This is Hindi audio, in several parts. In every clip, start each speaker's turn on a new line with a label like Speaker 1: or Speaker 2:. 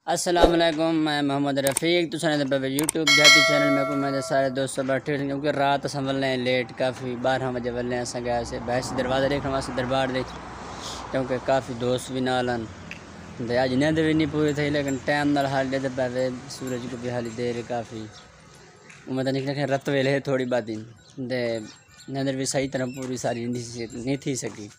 Speaker 1: अस्सलाम वालेकुम, मैं मोहम्मद रफ़ीक। तो सुने पे यूट्यूब जाती चैनल में को मेरे सारे दोस्तों बैठे थे क्योंकि रात संभलने लेट काफ़ी 12 बजे वल्ले असा गया से बहस दरवाज़ा देखने वास्ते दरबार देख क्योंकि काफ़ी दोस्त भी नालन दे आज नींद भी नहीं पूरी थी लेकिन टाइम नाल हाल दे पे सूरज को भी हाली देर काफ़ी उम्मीद निकले रत वेले थोड़ी बात दे नींद भी सही तरह पूरी सारी नहीं थी सकी।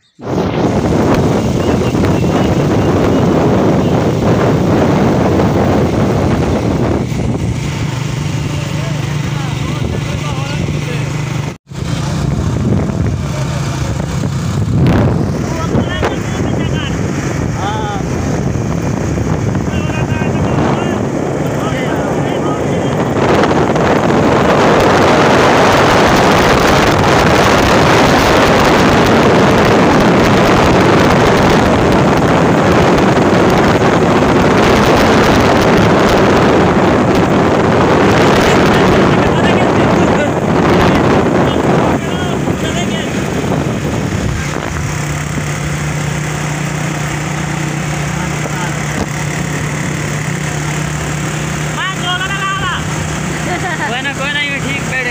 Speaker 1: कोई ना ये ठीक बैठे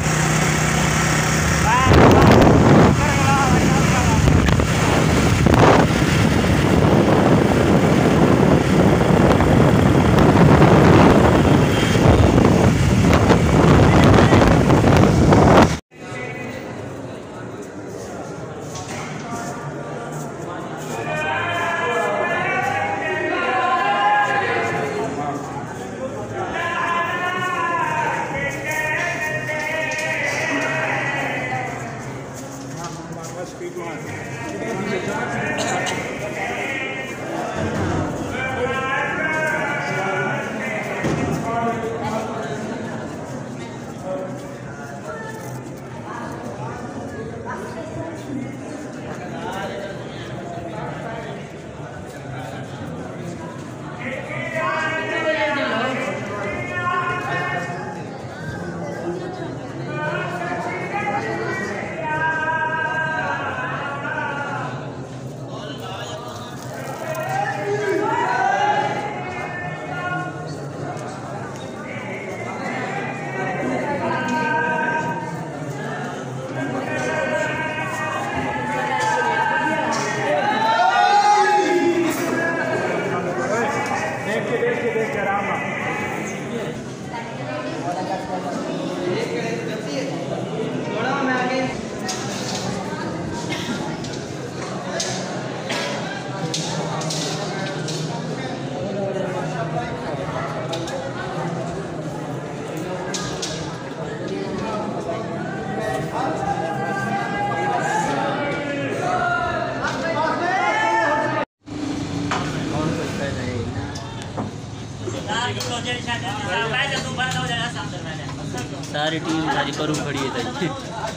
Speaker 1: सारी टीम सारी करू खड़ी है ताई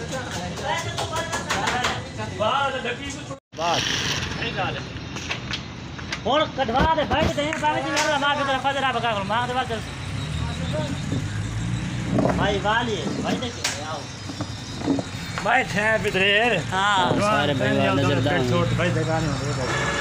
Speaker 1: बात सही गाल है फोन कटवा दे बैठ दे बाबा जी मेरा मार के तरफ फजरा बका कर मार दे बात भाई वाली भाई देख आओ भाई थे बिदरेर हां सारे भाई नजरदार छोट भाई देखा नहीं